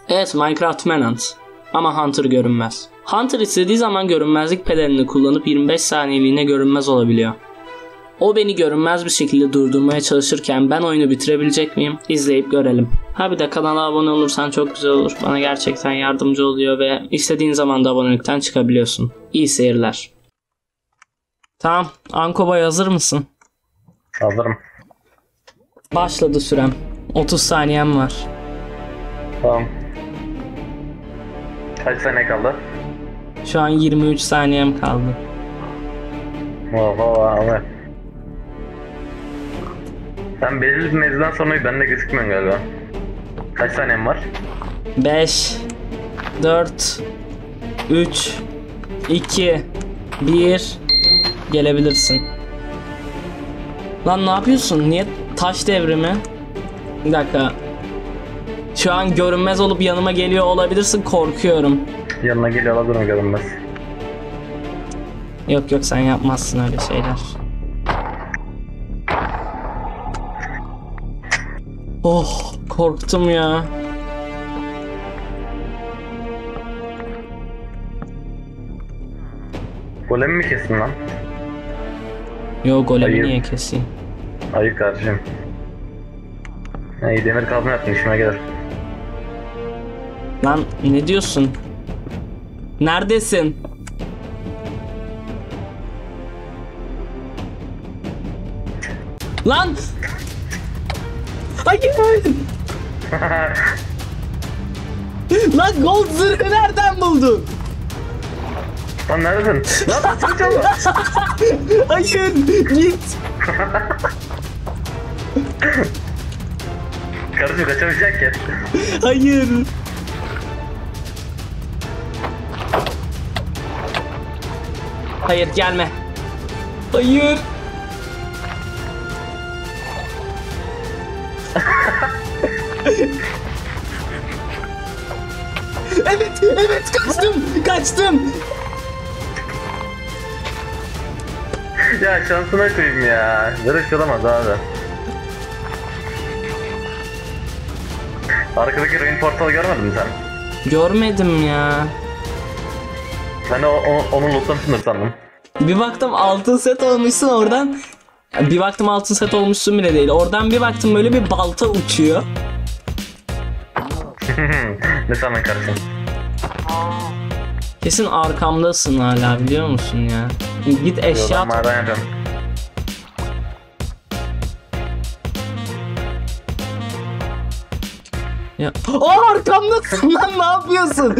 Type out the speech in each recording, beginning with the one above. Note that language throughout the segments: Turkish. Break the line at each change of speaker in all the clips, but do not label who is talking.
Evet, Minecraft Manhunt. Ama Hunter görünmez. Hunter istediği zaman görünmezlik pelerini kullanıp 25 saniyeliğine görünmez olabiliyor. O beni görünmez bir şekilde durdurmaya çalışırken ben oyunu bitirebilecek miyim? İzleyip görelim. Ha bir de kanala abone olursan çok güzel olur. Bana gerçekten yardımcı oluyor ve istediğin zaman da abonelikten çıkabiliyorsun. İyi seyirler. Tamam, Ankoboy hazır mısın?
Hazırım.
Başladı sürem. 30 saniyem var.
Tamam. Kaç saniye kaldı?
Şu an 23 saniyem kaldı.
Oha ama. Sen belirli bir mevzudan sonra bende gözükmüyorsun galiba. Kaç saniyem var?
5 4 3 2 1 Gelebilirsin. Lan ne yapıyorsun? Niye taş devrimi? Bir dakika. Şu an görünmez olup yanıma geliyor olabilirsin, korkuyorum.
Yanına geliyor alabilirim görünmez.
Yok sen yapmazsın öyle şeyler. Oh, korktum ya.
Golem mi kestin lan?
Yo, golemi
Hayır.
niye keseyim?
Hayır kardeşim. İyi demir kazma yaptın, işime gelir.
Lan ne diyorsun? Neredesin? Lan! Hayır! Lan gold zırhı nereden buldun?
Lan neredesin? Lan kılıç alma.
Hayır! Git!
Kardeşim kaçamayacak ki.
Hayır! Hayır, gelme! Hayır! Evet, kaçtım!
Ya şansına koyayım ya. Böyle şey olamaz abi. Arkadaki rain portal görmedin mi sen?
Görmedim ya.
Ben onu lootlamışsındır sandım.
Bir baktım altın set olmuşsun oradan. Bir baktım altın set olmuşsun bile değil. Oradan bir baktım böyle bir balta uçuyor.
Ne sandın kardeşim?
Kesin arkamdasın hala, biliyor musun ya? Git eşya
Yo, ben maden yapıyorum.
ya. Arkamdasın lan, ne yapıyorsun?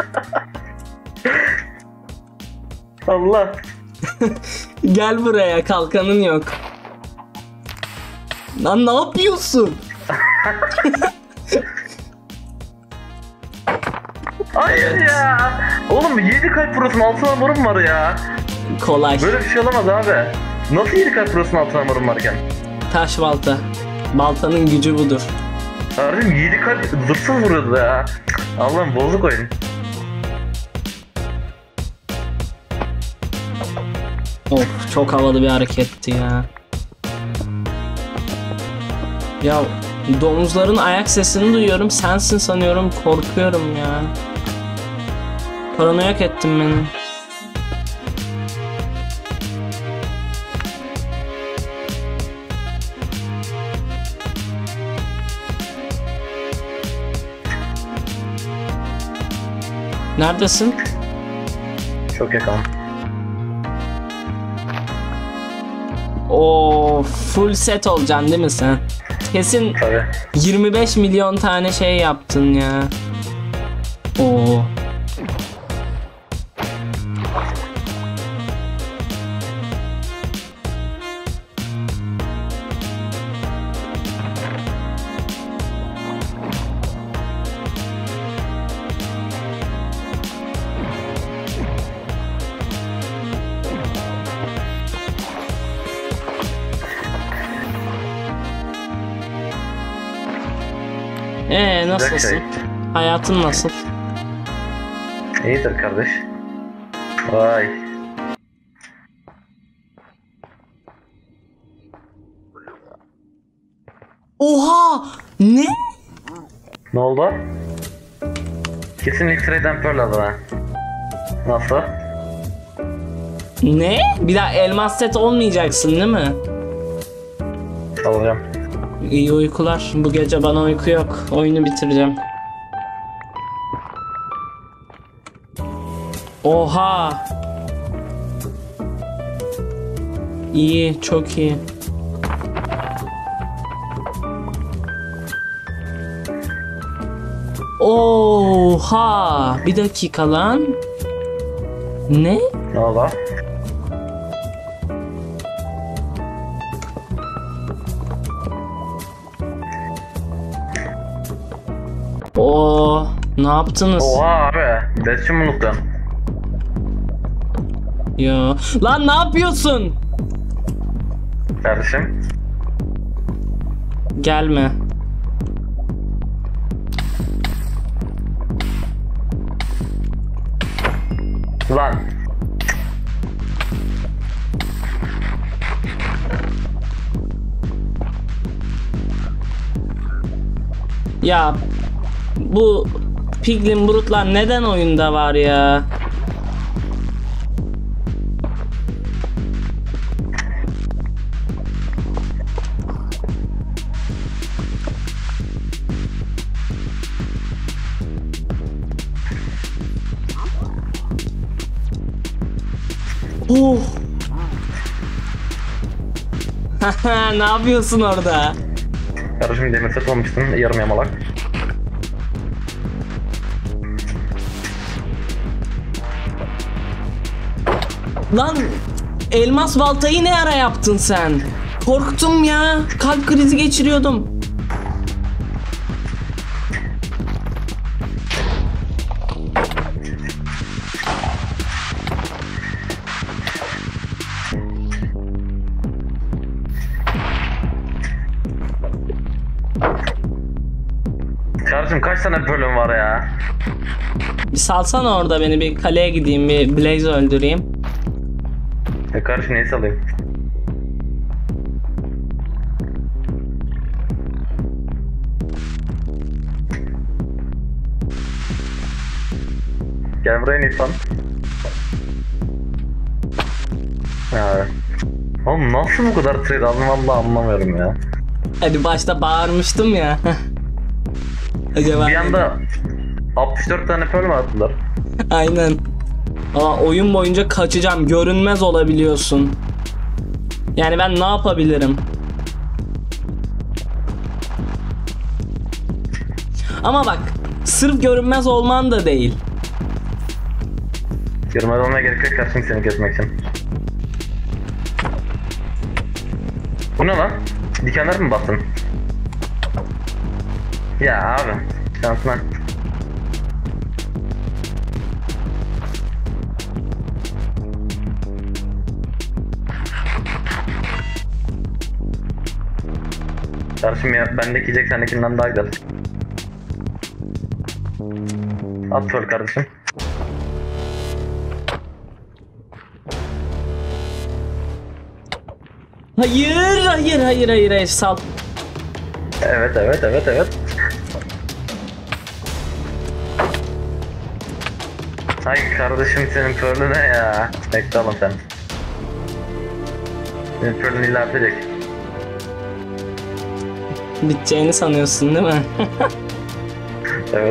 Allah.
Gel buraya, kalkanın yok. Lan ne yapıyorsun?
Hayır ya. Oğlum 7 kalp prosun altın hamurum var ya.
Kolay.
Böyle bir şey olamaz abi. Nasıl 7 kalp prosun altın hamurum varken?
Taş balta. Baltanın gücü budur.
Kardeşim 7 kalp zırsız vuruyordu ya. Allah'ım bozuk oyun.
Of, çok havalı bir hareketti ya. Ya domuzların ayak sesini duyuyorum, sensin sanıyorum, korkuyorum ya. Paranoyak ettin beni. Neredesin?
Çok yakın.
O full set olacaksın değil mi sen? Kesin
Tabii.
25 milyon tane şey yaptın ya. Oo. Nasılsın? Hayatın nasıl?
İyidir kardeş. Vay.
Oha! Ne?
Ne oldu? Kesin X-Ray'den Pearl aldı ha. Nasıl?
Ne? Bir daha elmas set olmayacaksın değil mi?
Alacağım.
İyi uykular. Bu gece bana uyku yok. Oyunu bitireceğim. Oha. İyi, çok iyi. Oha. Bir dakika lan. Ne?
Ne oldu?
Oo, ne yaptınız?
Oha abi. Besçim unuttun.
Ya. Lan ne yapıyorsun?
Kardeşim.
Gelme.
Lan.
Ya bu Piglin Brutlar neden oyunda var ya? Oh. Ne yapıyorsun orada?
Kardeşim demir set olmuştun. Yarım yamalak.
Lan elmas baltayı ne ara yaptın sen? Korktum ya. Kalp krizi geçiriyordum.
Kardeşim kaç tane bölüm var ya?
Bir salsana orada beni, bir kaleye gideyim, bir Blaze öldüreyim.
Kardeşim neyi salayım? Gel buraya Nisan. Ya. Oğlum nasıl bu kadar trade aldım vallahi anlamıyorum ya.
Hadi başta bağırmıştım ya. Acaba
Bir anda 64 tane pearl mi attılar?
aynen. Aa, oyun boyunca kaçacağım, görünmez olabiliyorsun. Yani ben ne yapabilirim? Ama bak, sırf görünmez olman da değil.
Görmez olmaya gerek yok kardeşim seni kesmek için. Bu ne lan? Dikenler mi bastın? Ya abi şansına. Kardeşim ya bendeki yiyecek sendekinden daha güzel. At şöyle kardeşim.
Hayır, hayır, hayır, hayır, hayır, sal.
Evet evet evet evet. Ay kardeşim senin pearl'ü ne ya? Bekle oğlum sen. Senin pearl'ün illa atacak.
Biteceğini sanıyorsun değil mi?
Evet.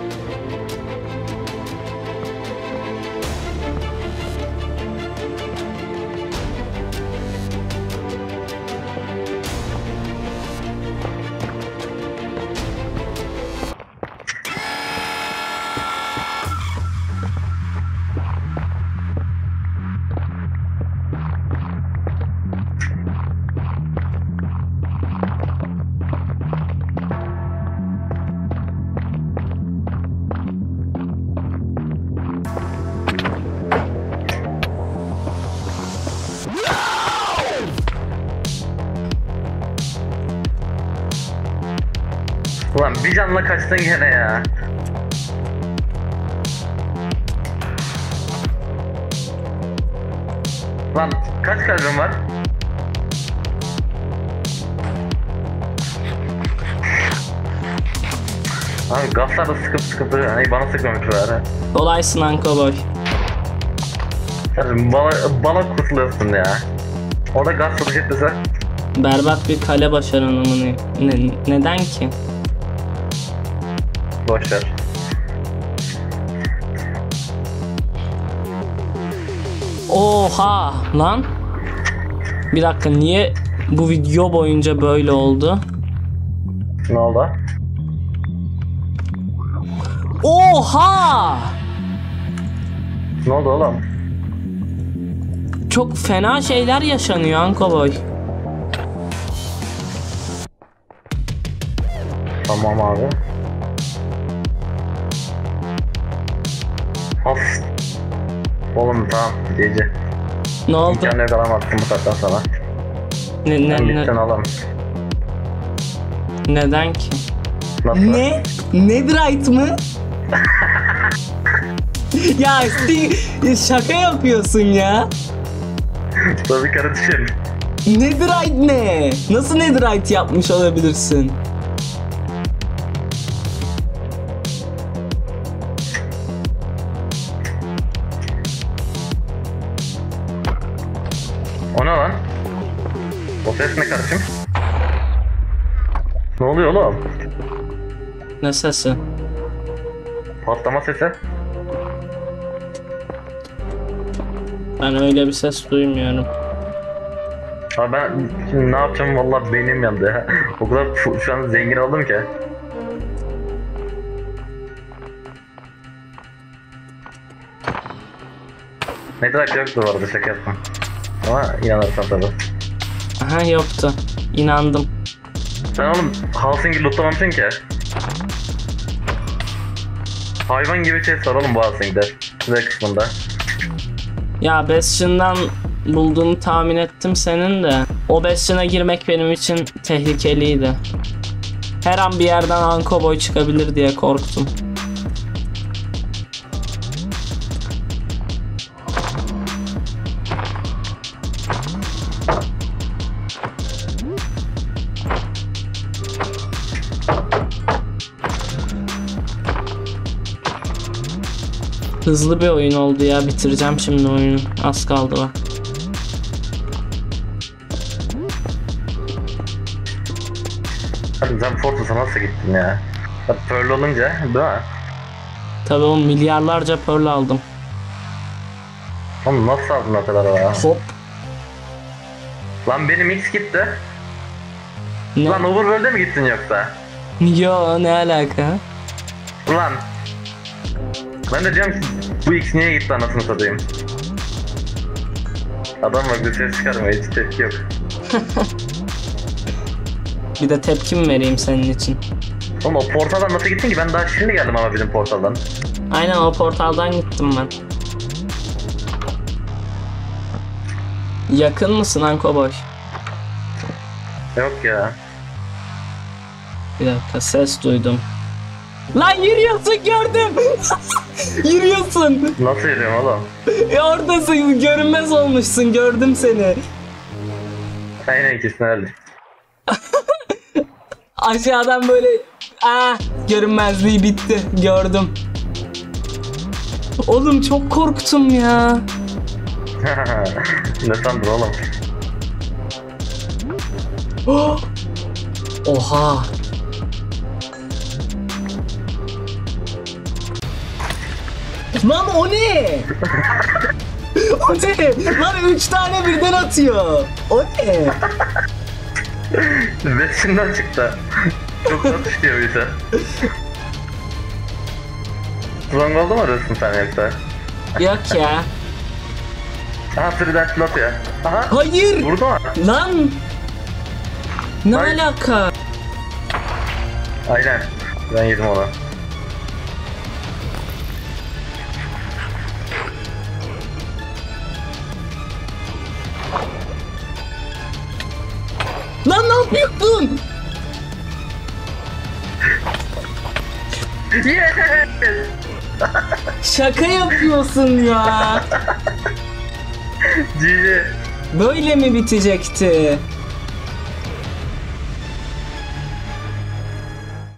Ulan bir canla kaçtın gene ya. Lan kaç kalbin var? Abi gazlar da sıkıp duruyor. Hani bana sıkmamış bari.
Kolaysın Ankoboy.
Sen bana kurtuluyorsun ya. Orada gaz satacak dese.
Berbat bir kale başarını mı neden ki?
Boşver.
Oha lan. Bir dakika, niye bu video boyunca böyle oldu?
Ne oldu?
Oha!
Ne oldu oğlum?
Çok fena şeyler yaşanıyor Ankoboy.
Tamam abi. Of. Oğlum tamam gece.
Ne oldu?
İmkanı yakalamazsın bu saatten sonra.
Ne,
Bittin oğlum.
neden ki?
Nasıl?
Ne? Netherite mı? Ya şaka yapıyorsun ya.
Tabii kardeşim.
Netherite ne? Nasıl Netherite yapmış olabilirsin?
O ne lan? O ses ne kardeşim? Ne oluyor oğlum?
Ne sesi?
Patlama sesi.
Ben öyle bir ses duymuyorum.
Abi ben şimdi ne yapacağım vallahi beynim yandı ya. O kadar şu an zengin oldum ki. Ne kadar yoktu bu arada şaka yaptım. Ama inanırsan tabii.
Aha, yoktu. İnandım.
Sen oğlum Helsing'i lootlamamışsın ki. Hayvan gibi şey var oğlum bu Helsing'de. Size kısmında.
Ya Bastion'dan bulduğunu tahmin ettim senin de. O Bastion'a girmek benim için tehlikeliydi. Her an bir yerden Ankoboy çıkabilir diye korktum. Hızlı bir oyun oldu ya. Bitireceğim şimdi oyunu. Az kaldı bak.
Hadi sen Fortress'a nasıl gittin ya? Hadi Pearl olunca değil mi?
Tabii o milyarlarca pearl aldım.
Oğlum nasıl aldın o kadar ya?
Hop.
Lan benim X gitti.
Ne?
Lan Overworld'e mi gittin yoksa?
Yo, ne alaka?
Ulan. Ben de diyorum ki bu X niye gitti anasını satayım. Adam bak bir ses çıkarmıyor, hiç tepki yok.
Bir de tepki mi vereyim senin için?
Oğlum o portaldan nasıl gittin ki? Ben daha şimdi geldim ama bizim portaldan.
Aynen, o portaldan gittim ben. Yakın mısın Ankoboy?
Yok ya.
Bir dakika, ses duydum. Lan yürüyorsun, gördüm. Yürüyorsun.
Nasıl yürüyorum oğlum?
Oradasın, görünmez olmuşsun, gördüm seni.
Aynen ikisini öyle.
Aşağıdan böyle görünmezliği bitti, gördüm. Oğlum çok korktum ya.
Ne sandın oğlum?
Oha. Lan o ne? O ne? Lan 3 tane birden atıyor. O ne?
Beşinden çıktı. Çok tatlı diyor bir de. Stronghold'u mu arıyorsun sen yoksa?
Yok ya.
Aha Trident Slot ya. Aha.
Hayır.
Vurdu mu?
Lan. Ne
Hayır.
alaka?
Aynen. Ben yedim onu.
Lan ne yapıyorsun?
Yes!
Şaka yapıyorsun ya.
GG.
Böyle mi bitecekti?